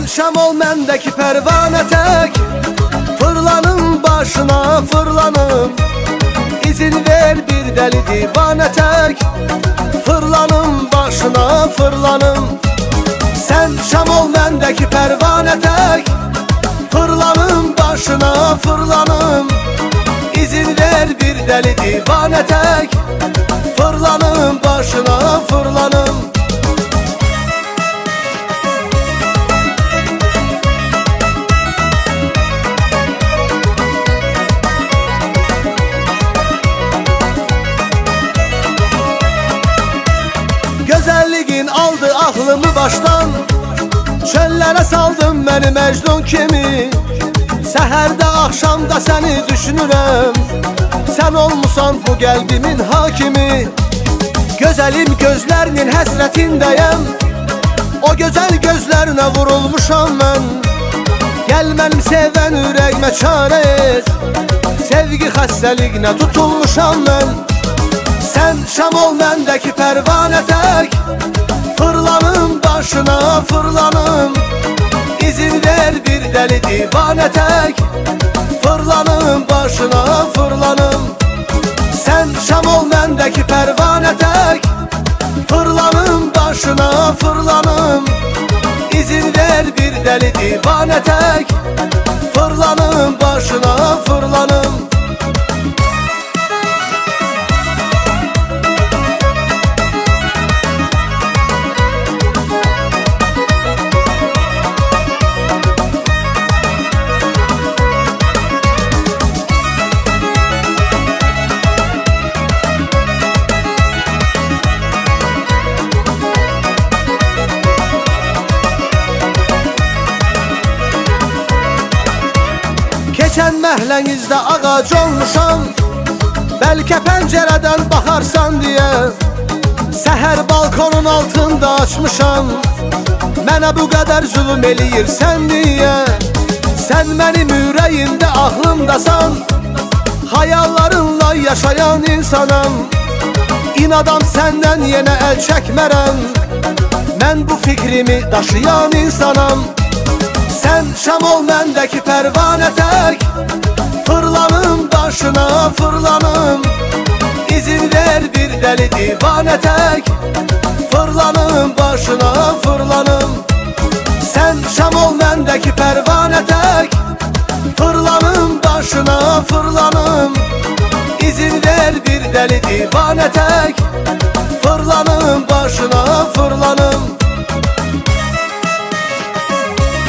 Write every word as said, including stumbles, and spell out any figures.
şam ol mendeki pervane tek, fırlanım başına fırlanım. İzin ver bir deli divane tek, fırlanım başına fırlanım. Sen şam ol mendeki pervane tek, fırlanım başına fırlanım. İzin ver bir deli divane tek, fırlanım başına fırlanım. Güzelliğin aldı aklımı baştan, çöllere saldım beni Mecnun kimi. Səhərdə, axşamda səni düşünürəm, sən olmusan bu qəlbimin hakimi. Gözəlim gözlərinin həsrətindəyəm, o gözəl gözlərinə vurulmuşam mən. Gəl mənim sevən ürəyimə çarə et, sevgi xəstəliyinə tutulmuşam mən. Sən şam ol məndəki pərvanə tək, fırlanım başına fırlanım. İzin ver bir deli divane tek, fırlanım başına fırlanım. Sen şam ol mendeki pervane tek, fırlanım başına fırlanım. İzin ver bir deli divane tek, fırlanım başına fırlanım. Keçən məhlənizdə ağac olmuşam, bəlkə pəncərədən baxarsan deyə. Səhər balkonun altında açmışam, mənə bu qədər zülüm eləyirsən deyə. Sən mənim ürəyimdə aklımdasan, xəyallarınla yaşayan insanam. İnadam səndən yenə əl çəkmərəm, mən bu fikrimi daşıyan insanam. Sen şam ol mendeki pervane tek, fırlanım başına fırlanım. İzin ver bir deli divane tek, fırlanım başına fırlanım. Sen şam ol mendeki pervane tek, fırlanım başına fırlanım. İzin ver bir deli divane tek, fırlanım başına fırlanım.